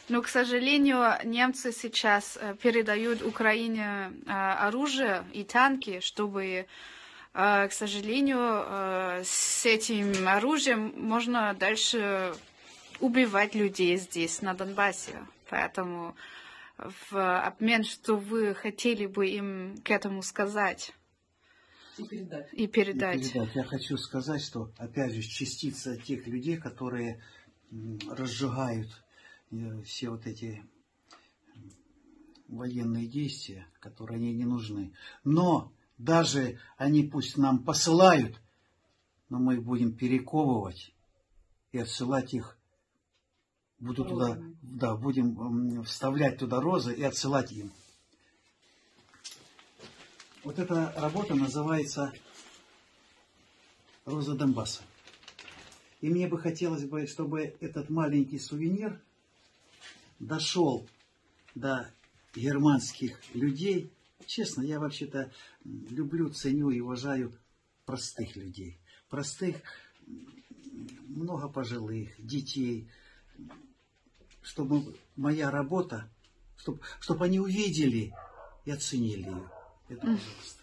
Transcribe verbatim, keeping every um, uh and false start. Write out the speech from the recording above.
Но, к сожалению, немцы сейчас передают Украине оружие и танки, чтобы, к сожалению, с этим оружием можно дальше убивать людей здесь, на Донбассе. Поэтому в обмен, что вы хотели бы им к этому сказать? И передать. И передать. И передать. Я хочу сказать, что, опять же, частица тех людей, которые разжигают все вот эти военные действия, которые они не нужны. Но даже они пусть нам посылают, но мы их будем перековывать и отсылать их. Буду туда, да, будем вставлять туда розы и отсылать им. Вот эта работа называется «Роза Донбасса». И мне бы хотелось бы, чтобы этот маленький сувенир дошел до германских людей. Честно, я вообще-то люблю, ценю и уважаю простых людей. Простых, много пожилых, детей. Чтобы моя работа, чтобы, чтобы они увидели и оценили ее. Это, пожалуйста.